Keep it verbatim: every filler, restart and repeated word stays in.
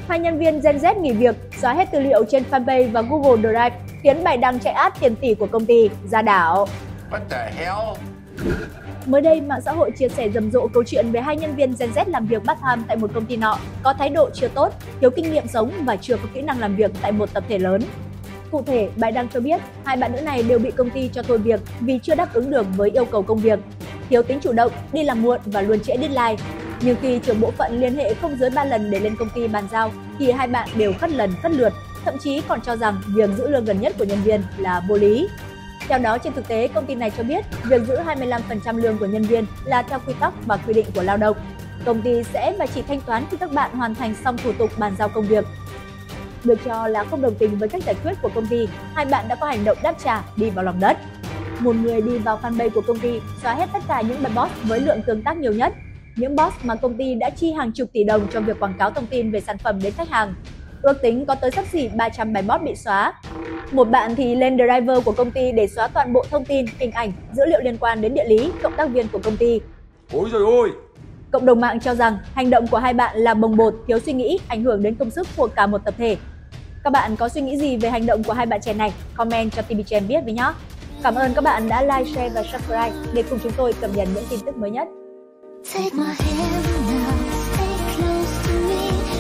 Hai nhân viên Gen Z nghỉ việc, xóa hết tư liệu trên fanpage và Google Drive, khiến bài đăng chạy ad tiền tỷ của công ty ra đảo. What the hell? Mới đây, mạng xã hội chia sẻ rầm rộ câu chuyện về hai nhân viên Gen Z làm việc part-time tại một công ty nọ, có thái độ chưa tốt, thiếu kinh nghiệm sống và chưa có kỹ năng làm việc tại một tập thể lớn. Cụ thể, bài đăng cho biết hai bạn nữ này đều bị công ty cho thôi việc vì chưa đáp ứng được với yêu cầu công việc, thiếu tính chủ động, đi làm muộn và luôn trễ deadline. Nhưng khi trưởng bộ phận liên hệ không dưới ba lần để lên công ty bàn giao thì hai bạn đều khất lần khất lượt, thậm chí còn cho rằng việc giữ lương gần nhất của nhân viên là vô lý. Theo đó, trên thực tế, công ty này cho biết việc giữ hai mươi lăm phần trăm lương của nhân viên là theo quy tắc và quy định của lao động. Công ty sẽ và chỉ thanh toán khi các bạn hoàn thành xong thủ tục bàn giao công việc. Được cho là không đồng tình với cách giải quyết của công ty, hai bạn đã có hành động đáp trả đi vào lòng đất. Một người đi vào fanpage của công ty, xóa hết tất cả những bài post với lượng tương tác nhiều nhất, những post mà công ty đã chi hàng chục tỷ đồng cho việc quảng cáo thông tin về sản phẩm đến khách hàng. Ước tính có tới xấp xỉ ba trăm bài post bị xóa. Một bạn thì lên driver của công ty để xóa toàn bộ thông tin, hình ảnh, dữ liệu liên quan đến địa lý, cộng tác viên của công ty. Ôi giời ơi! Cộng đồng mạng cho rằng hành động của hai bạn là bồng bột, thiếu suy nghĩ, ảnh hưởng đến công sức của cả một tập thể. Các bạn có suy nghĩ gì về hành động của hai bạn trẻ này? Comment cho tê vê Trend biết với nhé! Cảm ơn các bạn đã like, share và subscribe để cùng chúng tôi cập nhật những tin tức mới nhất. Take my hand.